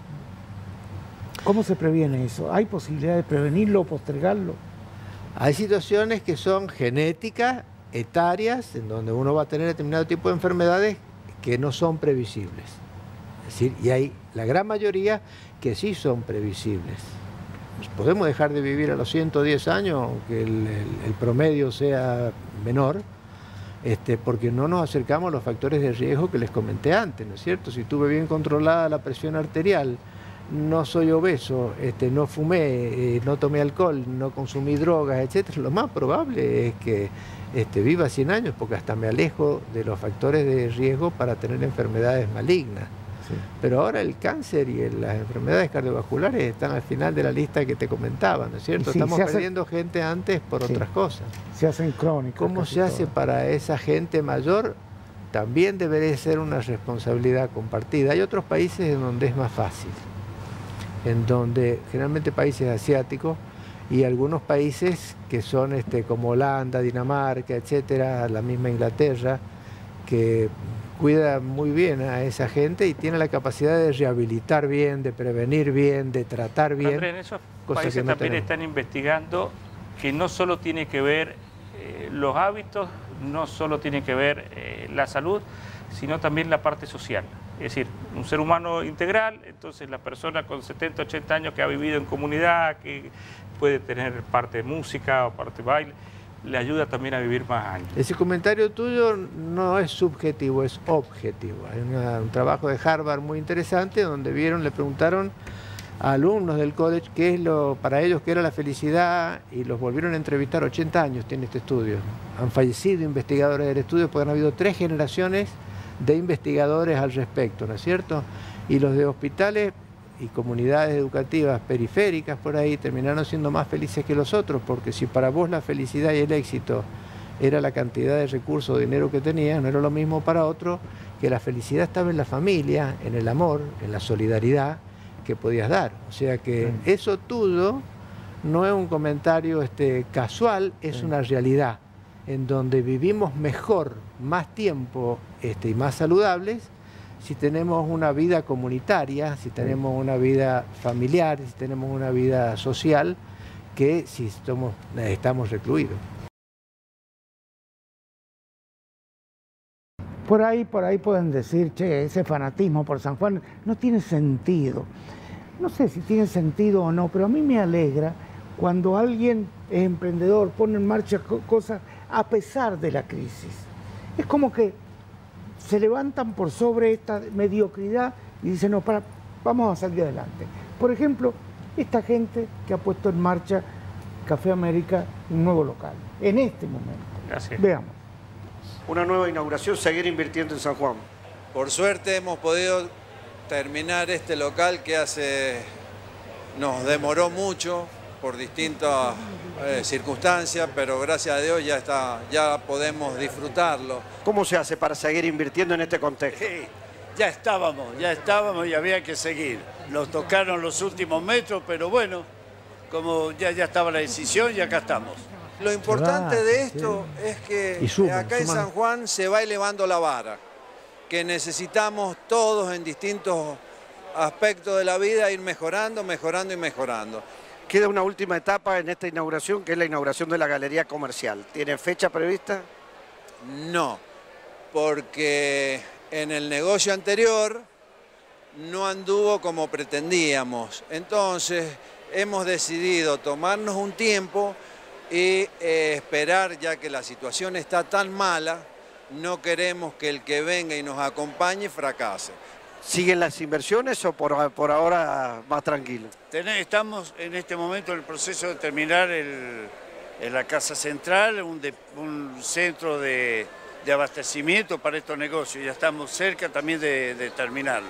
¿Cómo se previene eso? ¿Hay posibilidad de prevenirlo o postergarlo? Hay situaciones que son genéticas, etarias, en donde uno va a tener determinado tipo de enfermedades que no son previsibles. Es decir, y hay la gran mayoría que sí son previsibles. Podemos dejar de vivir a los ciento diez años, aunque el, el, el promedio sea menor, este, porque no nos acercamos a los factores de riesgo que les comenté antes, ¿no es cierto? Si tuve bien controlada la presión arterial, no soy obeso, este, no fumé, eh, no tomé alcohol, no consumí drogas, etcétera, lo más probable es que este, viva cien años, porque hasta me alejo de los factores de riesgo para tener enfermedades malignas. Sí. Pero ahora el cáncer y el, las enfermedades cardiovasculares están al final de la lista que te comentaba, ¿no es cierto? Sí, estamos perdiendo hace... gente antes por sí. otras cosas. Se hacen crónicos. ¿Cómo se hace todo. Para esa gente mayor? También debería ser una responsabilidad compartida. Hay otros países en donde es más fácil, en donde generalmente países asiáticos y algunos países que son este, como Holanda, Dinamarca, etcétera, la misma Inglaterra, que cuida muy bien a esa gente y tiene la capacidad de rehabilitar bien, de prevenir bien, de tratar bien. Andrés, en esos países no también tenemos. Están investigando que no solo tiene que ver eh, los hábitos, no solo tiene que ver eh, la salud, sino también la parte social. Es decir, un ser humano integral, entonces la persona con setenta, ochenta años que ha vivido en comunidad, que puede tener parte de música o parte de baile, le ayuda también a vivir más años. Ese comentario tuyo no es subjetivo, es objetivo. Hay una, un trabajo de Harvard muy interesante donde vieron, le preguntaron a alumnos del college qué es lo para ellos qué era la felicidad y los volvieron a entrevistar. ochenta años tiene este estudio. Han fallecido investigadores del estudio porque han habido tres generaciones de investigadores al respecto, ¿no es cierto? Y los de hospitales y comunidades educativas periféricas por ahí terminaron siendo más felices que los otros, porque si para vos la felicidad y el éxito era la cantidad de recursos o dinero que tenías, no era lo mismo para otro, que la felicidad estaba en la familia, en el amor, en la solidaridad que podías dar. O sea que sí. Eso tuyo no es un comentario este, casual, es sí. Una realidad en donde vivimos mejor, más tiempo este, y más saludables, si tenemos una vida comunitaria, si tenemos una vida familiar, si tenemos una vida social, que si somos, estamos recluidos. Por ahí, por ahí pueden decir, che, ese fanatismo por San Juan no tiene sentido. No sé si tiene sentido o no, pero a mí me alegra cuando alguien es emprendedor, pone en marcha cosas a pesar de la crisis. Es como que se levantan por sobre esta mediocridad y dicen, no, para, vamos a salir adelante. Por ejemplo, esta gente que ha puesto en marcha Café América, un nuevo local, en este momento. Gracias. Veamos. Una nueva inauguración, seguir invirtiendo en San Juan. Por suerte hemos podido terminar este local que hace nos demoró mucho por distintas eh, circunstancias, pero gracias a Dios ya está, ya podemos disfrutarlo. ¿Cómo se hace para seguir invirtiendo en este contexto? Sí, ya estábamos, ya estábamos y había que seguir. Nos tocaron los últimos metros, pero bueno, como ya, ya estaba la decisión y acá estamos. Lo importante de esto sí. es que suman, acá en San Juan se va elevando la vara, que necesitamos todos en distintos aspectos de la vida ir mejorando, mejorando y mejorando. Queda una última etapa en esta inauguración, que es la inauguración de la galería comercial. ¿Tiene fecha prevista? No, porque en el negocio anterior no anduvo como pretendíamos. Entonces hemos decidido tomarnos un tiempo y eh, esperar, ya que la situación está tan mala, no queremos que el que venga y nos acompañe fracase. ¿Siguen las inversiones o por, por ahora más tranquilo? Estamos en este momento en el proceso de terminar el, en la Casa Central, un, de, un centro de, de abastecimiento para estos negocios. Ya estamos cerca también de, de terminarlo.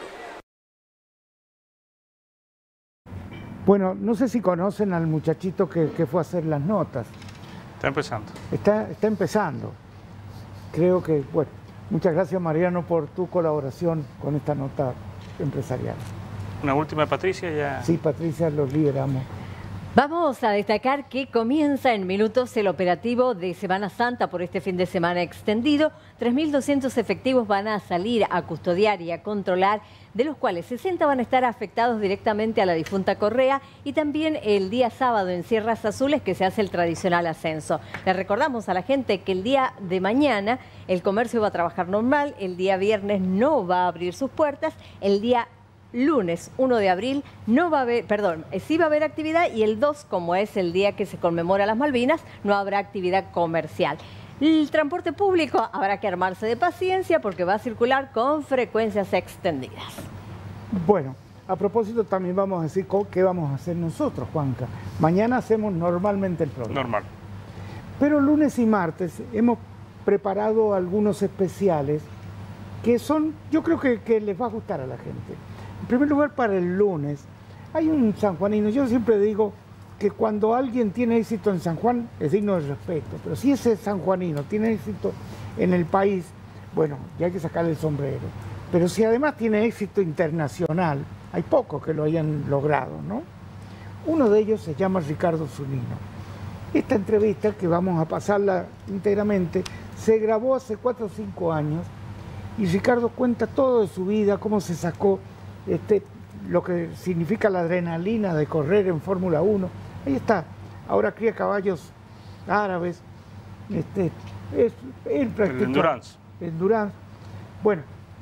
Bueno, no sé si conocen al muchachito que, que fue a hacer las notas. Está empezando. Está, está empezando. Creo que, bueno, muchas gracias Mariano por tu colaboración con esta nota empresarial. Una última, Patricia, ya. Sí, Patricia, los liberamos. Vamos a destacar que comienza en minutos el operativo de Semana Santa por este fin de semana extendido. tres mil doscientos efectivos van a salir a custodiar y a controlar, de los cuales sesenta van a estar afectados directamente a la difunta Correa, y también el día sábado en Sierras Azules, que se hace el tradicional ascenso. Le recordamos a la gente que el día de mañana el comercio va a trabajar normal, el día viernes no va a abrir sus puertas, el día lunes uno de abril no va a haber, perdón, sí va a haber actividad, y el dos, como es el día que se conmemora las Malvinas, no habrá actividad comercial. El transporte público habrá que armarse de paciencia porque va a circular con frecuencias extendidas. Bueno, a propósito también vamos a decir qué vamos a hacer nosotros, Juanca. Mañana hacemos normalmente el programa. Normal. Pero lunes y martes hemos preparado algunos especiales que son, yo creo que, que les va a gustar a la gente. En primer lugar, para el lunes, hay un sanjuanino. Yo siempre digo que cuando alguien tiene éxito en San Juan es digno de respeto, pero si ese sanjuanino tiene éxito en el país, bueno, ya hay que sacarle el sombrero. Pero si además tiene éxito internacional, hay pocos que lo hayan logrado, ¿no? Uno de ellos se llama Ricardo Zunino. Esta entrevista, que vamos a pasarla íntegramente, se grabó hace cuatro o cinco años, y Ricardo cuenta todo de su vida, cómo se sacó este, lo que significa la adrenalina de correr en Fórmula uno. Ahí está, ahora cría caballos árabes, este, es, él practica endurance. endurance. Bueno,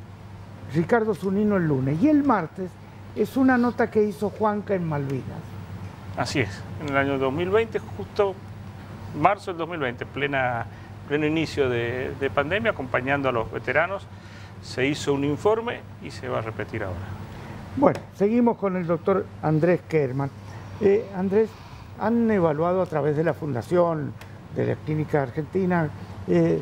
Ricardo Zunino el lunes, y el martes es una nota que hizo Juanca en Malvinas. Así es, en el año dos mil veinte, justo marzo del dos mil veinte, plena, pleno inicio de, de pandemia, acompañando a los veteranos, se hizo un informe y se va a repetir ahora. Bueno, seguimos con el doctor Andrés Kerman. Eh, Andrés, han evaluado a través de la Fundación de la Clínica Argentina eh,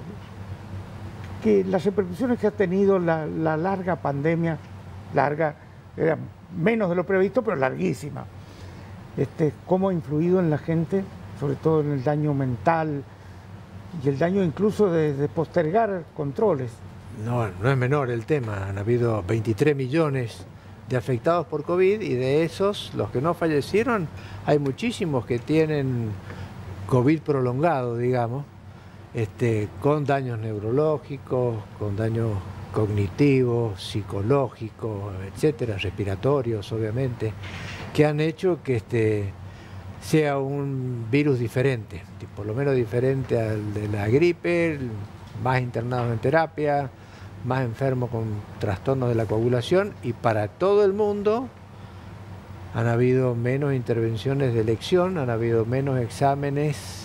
que las repercusiones que ha tenido la, la larga pandemia, larga, era menos de lo previsto, pero larguísima. Este, cómo ha influido en la gente, sobre todo en el daño mental y el daño incluso de, de postergar controles. No, no es menor el tema. Han habido veintitrés millones de afectados por COVID, y de esos, los que no fallecieron, hay muchísimos que tienen COVID prolongado, digamos, este, con daños neurológicos, con daños cognitivos, psicológicos, etcétera, respiratorios, obviamente, que han hecho que este, sea un virus diferente, por lo menos diferente al de la gripe, más internados en terapia, más enfermos con trastornos de la coagulación, y para todo el mundo han habido menos intervenciones de elección, han habido menos exámenes,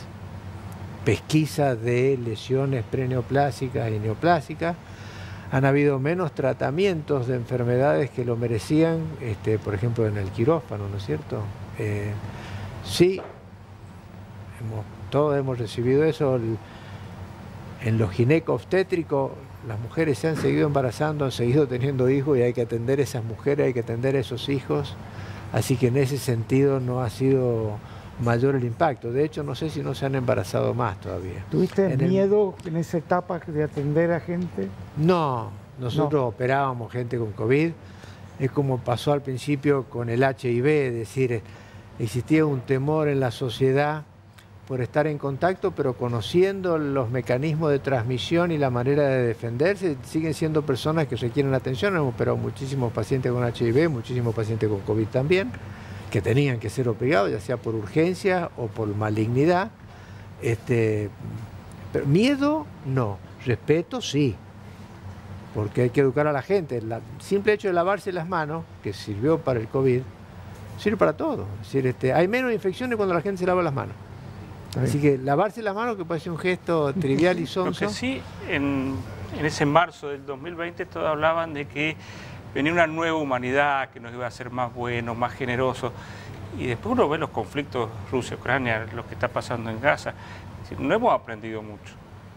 pesquisas de lesiones preneoplásicas y neoplásicas, han habido menos tratamientos de enfermedades que lo merecían, este, por ejemplo en el quirófano, ¿no es cierto? Eh, sí, hemos, todos hemos recibido eso. El, en los ginecobstétricos, las mujeres se han seguido embarazando, han seguido teniendo hijos, y hay que atender a esas mujeres, hay que atender a esos hijos. Así que en ese sentido no ha sido mayor el impacto. De hecho, no sé si no se han embarazado más todavía. ¿Tuviste en miedo el... en esa etapa de atender a gente? No, nosotros no. operábamos gente con COVID. Es como pasó al principio con el H I V, es decir, existía un temor en la sociedad por estar en contacto, pero conociendo los mecanismos de transmisión y la manera de defenderse, siguen siendo personas que requieren atención. Hemos operado muchísimos pacientes con H I V, muchísimos pacientes con COVID también, que tenían que ser operados, ya sea por urgencia o por malignidad. Este, pero miedo, no. Respeto, sí. Porque hay que educar a la gente. El simple hecho de lavarse las manos, que sirvió para el COVID, sirve para todo. Es decir, este, hay menos infecciones cuando la gente se lava las manos. Así que lavarse las manos, que puede ser un gesto trivial y sonso. Lo que sí, en, en ese marzo del dos mil veinte todos hablaban de que venía una nueva humanidad, que nos iba a hacer más buenos, más generosos. Y después uno ve los conflictos Rusia-Ucrania, lo que está pasando en Gaza. Es decir, no hemos aprendido mucho.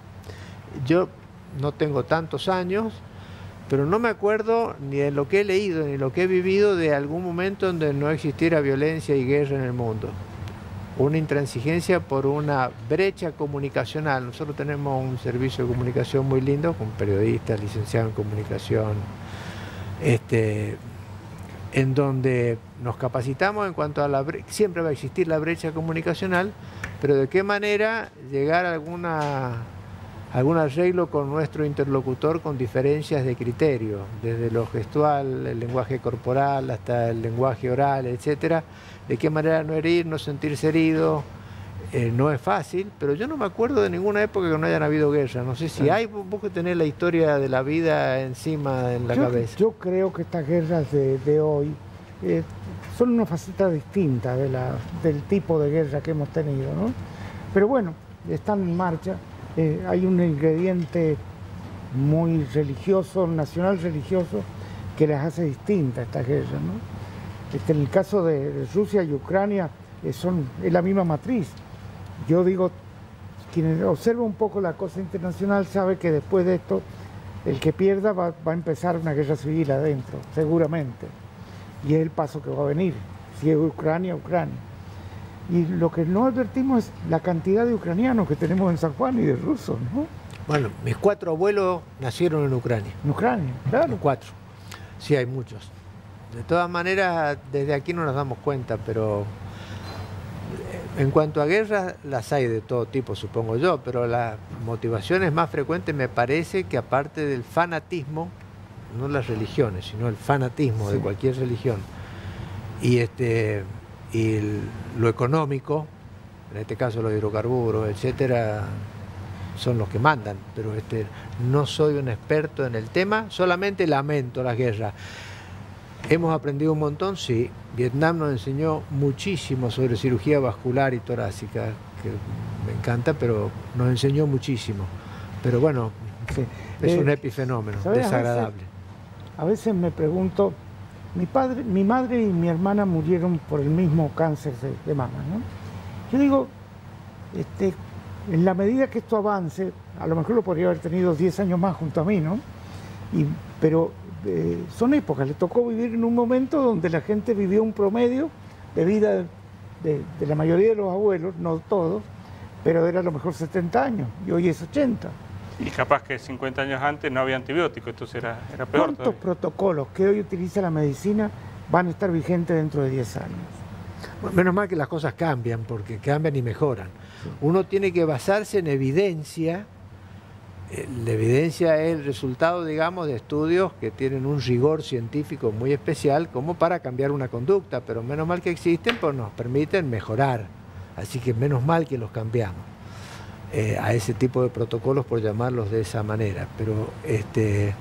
Yo no tengo tantos años, pero no me acuerdo ni de lo que he leído, ni lo que he vivido de algún momento donde no existiera violencia y guerra en el mundo. Una intransigencia por una brecha comunicacional. Nosotros tenemos un servicio de comunicación muy lindo, con periodistas, licenciados en comunicación, este, en donde nos capacitamos en cuanto a la bre- siempre va a existir la brecha comunicacional, pero de qué manera llegar a alguna, algún arreglo con nuestro interlocutor con diferencias de criterio, desde lo gestual, el lenguaje corporal, hasta el lenguaje oral, etcétera. De qué manera no herir, no sentirse herido. Eh, no es fácil, pero yo no me acuerdo de ninguna época que no hayan habido guerra. No sé si hay, vos que tenés la historia de la vida encima en la yo, cabeza. Yo creo que estas guerras de, de hoy eh, son una faceta distinta de la, del tipo de guerra que hemos tenido, ¿no? Pero bueno, están en marcha. Eh, hay un ingrediente muy religioso, nacional religioso, que las hace distintas estas guerras, ¿no? Este, en el caso de, de Rusia y Ucrania eh, son, es la misma matriz. Yo digo, quien observa un poco la cosa internacional sabe que después de esto, el que pierda va, va a empezar una guerra civil adentro, seguramente. Y es el paso que va a venir, si es Ucrania, Ucrania. Y lo que no advertimos es la cantidad de ucranianos que tenemos en San Juan y de rusos, ¿no? Bueno, mis cuatro abuelos nacieron en Ucrania. En Ucrania, claro. Los cuatro. Sí, hay muchos. De todas maneras, desde aquí no nos damos cuenta, pero en cuanto a guerras, las hay de todo tipo, supongo yo, pero las motivaciones más frecuentes me parece que aparte del fanatismo, no las religiones, sino el fanatismo sí. de cualquier religión, y, este, y el, lo económico, en este caso los hidrocarburos, etcétera, son los que mandan, pero este, no soy un experto en el tema, solamente lamento las guerras. Hemos aprendido un montón, sí. Vietnam nos enseñó muchísimo sobre cirugía vascular y torácica, que me encanta, pero nos enseñó muchísimo. Pero bueno, sí. es eh, un epifenómeno desagradable. A veces, a veces me pregunto, mi padre, mi madre y mi hermana murieron por el mismo cáncer de, de mama, ¿no? Yo digo, este, en la medida que esto avance, a lo mejor lo podría haber tenido diez años más junto a mí, ¿no? Y, pero eh, son épocas, le tocó vivir en un momento donde la gente vivió un promedio de vida de, de la mayoría de los abuelos, no todos, pero era a lo mejor setenta años y hoy es ochenta. Y capaz que cincuenta años antes no había antibióticos, entonces era, era peor. ¿Cuántos todavía? protocolos que hoy utiliza la medicina van a estar vigentes dentro de diez años? Bueno, menos mal que las cosas cambian, porque cambian y mejoran. Sí. Uno tiene que basarse en evidencia. La evidencia es el resultado, digamos, de estudios que tienen un rigor científico muy especial como para cambiar una conducta, pero menos mal que existen, pues nos permiten mejorar. Así que menos mal que los cambiamos eh, a ese tipo de protocolos, por llamarlos de esa manera. Pero este,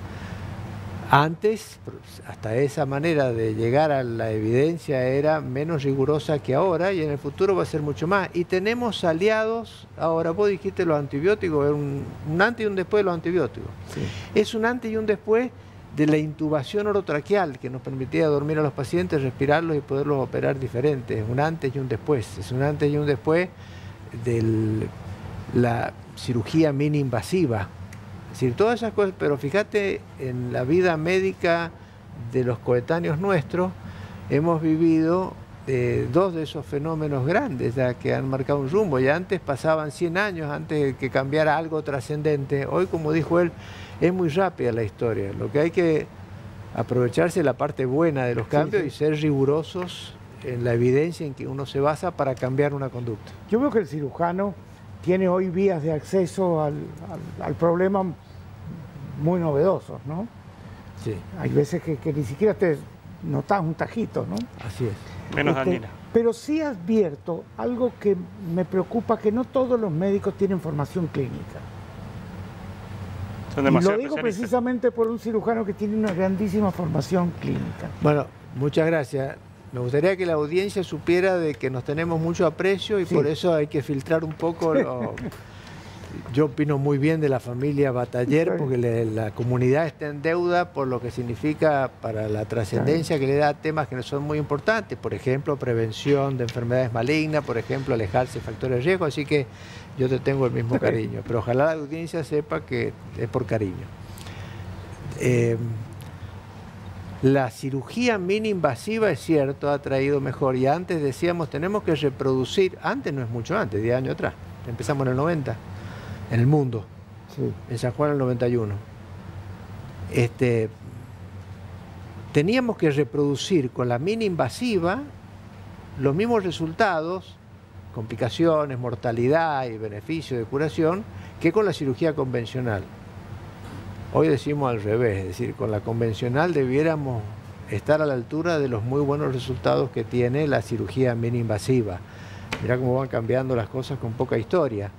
antes, hasta esa manera de llegar a la evidencia era menos rigurosa que ahora, y en el futuro va a ser mucho más. Y tenemos aliados, ahora vos dijiste los antibióticos, es un, un antes y un después de los antibióticos. Sí. Es un antes y un después de la intubación orotraqueal, que nos permitía dormir a los pacientes, respirarlos y poderlos operar diferentes. Es un antes y un después. Es un antes y un después de la cirugía mini invasiva. Es decir, todas esas cosas, pero fíjate, en la vida médica de los coetáneos nuestros hemos vivido eh, dos de esos fenómenos grandes ya que han marcado un rumbo. Ya antes pasaban cien años antes de que cambiara algo trascendente. Hoy, como dijo él, es muy rápida la historia. Lo que hay que aprovecharse de la parte buena de los cambios sí, sí. y ser rigurosos en la evidencia en que uno se basa para cambiar una conducta. Yo veo que el cirujano tiene hoy vías de acceso al, al, al problema muy novedosos, ¿no? Sí. Hay veces que, que ni siquiera te notas un tajito, ¿no? Así es. Menos este, dañina. Pero sí advierto algo que me preocupa, que no todos los médicos tienen formación clínica. Son y lo digo precisamente por un cirujano que tiene una grandísima formación clínica. Bueno, muchas gracias. Me gustaría que la audiencia supiera de que nos tenemos mucho aprecio y sí. por eso hay que filtrar un poco. Lo... Yo opino muy bien de la familia Bataller porque le, la comunidad está en deuda por lo que significa para la trascendencia que le da a temas que son muy importantes. Por ejemplo, prevención de enfermedades malignas, por ejemplo, alejarse de factores de riesgo. Así que yo te tengo el mismo cariño. Pero ojalá la audiencia sepa que es por cariño. Eh, La cirugía mini invasiva, es cierto, ha traído mejor. Y antes decíamos, tenemos que reproducir, antes no es mucho antes, diez años atrás. Empezamos en el noventa, en el mundo. Sí. En San Juan en el noventa y uno. Este, teníamos que reproducir con la mini invasiva los mismos resultados, complicaciones, mortalidad y beneficio de curación, que con la cirugía convencional. Hoy decimos al revés, es decir, con la convencional debiéramos estar a la altura de los muy buenos resultados que tiene la cirugía mini invasiva. Mirá cómo van cambiando las cosas con poca historia.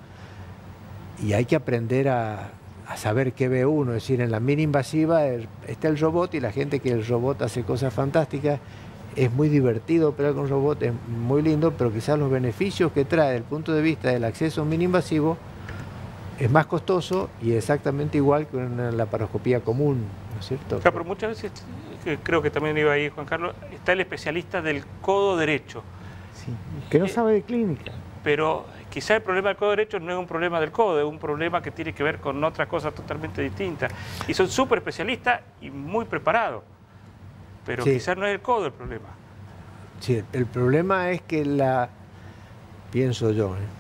Y hay que aprender a, a saber qué ve uno, es decir, en la mini invasiva está el robot y la gente que el robot hace cosas fantásticas. Es muy divertido operar con robot, es muy lindo, pero quizás los beneficios que trae desde el punto de vista del acceso mini invasivo es más costoso y exactamente igual que en la laparoscopía común, ¿no es cierto? Claro, pero muchas veces, creo que también iba ahí Juan Carlos, está el especialista del codo derecho. Sí, que no sabe de clínica. Pero quizá el problema del codo derecho no es un problema del codo, es un problema que tiene que ver con otras cosas totalmente distintas. Y son súper especialistas y muy preparados, pero sí, quizás no es el codo el problema. Sí, el problema es que la, pienso yo, ¿eh?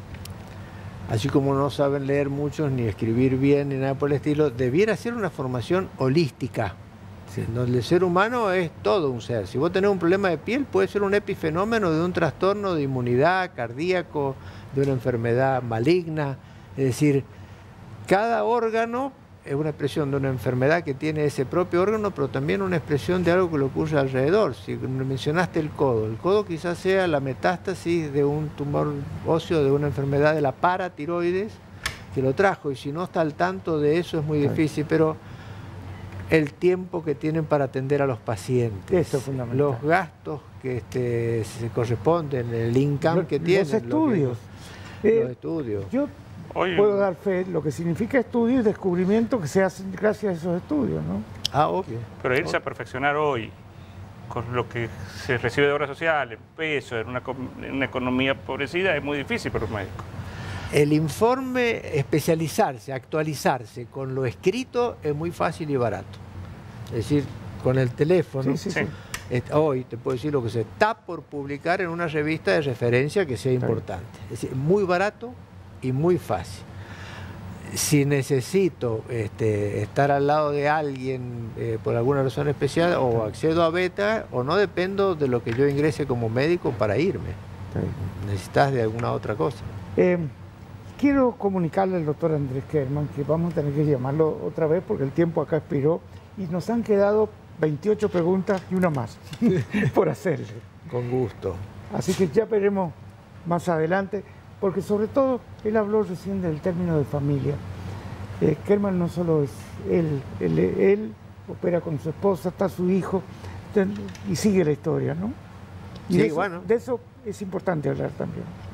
así como no saben leer muchos, ni escribir bien, ni nada por el estilo, debiera ser una formación holística, sí, donde el ser humano es todo un ser. Si vos tenés un problema de piel, puede ser un epifenómeno de un trastorno de inmunidad, cardíaco, de una enfermedad maligna. Es decir, cada órgano es una expresión de una enfermedad que tiene ese propio órgano, pero también una expresión de algo que le ocurre alrededor. Si mencionaste el codo, el codo quizás sea la metástasis de un tumor óseo, de una enfermedad de la paratiroides que lo trajo, y si no está al tanto de eso es muy difícil, pero el tiempo que tienen para atender a los pacientes, eso es fundamental, los gastos que este, se corresponden, el income que tienen, los estudios. Que, eh, los estudios. Yo Hoy... puedo dar fe, lo que significa estudio y descubrimiento que se hacen gracias a esos estudios, ¿no? Ah, obvio. Pero irse a perfeccionar hoy, con lo que se recibe de obra social, en peso, en una, en una economía empobrecida, es muy difícil para los médicos. El informe, especializarse, actualizarse con lo escrito es muy fácil y barato. Es decir, con el teléfono, sí, sí, sí. hoy te puedo decir lo que se está por publicar en una revista de referencia que sea importante. Es decir, muy barato y muy fácil. Si necesito este, estar al lado de alguien eh, por alguna razón especial, o accedo a beta, o no dependo de lo que yo ingrese como médico para irme. Necesitas de alguna otra cosa. Eh, quiero comunicarle al doctor Andrés Kerman que vamos a tener que llamarlo otra vez porque el tiempo acá expiró y nos han quedado veintiocho preguntas y una más por hacerle. Con gusto. Así que ya veremos más adelante. Porque sobre todo, él habló recién del término de familia. Eh, Kerman no solo es él, él, él opera con su esposa, está su hijo, y sigue la historia, ¿no? Y sí, de eso, bueno. de eso es importante hablar también.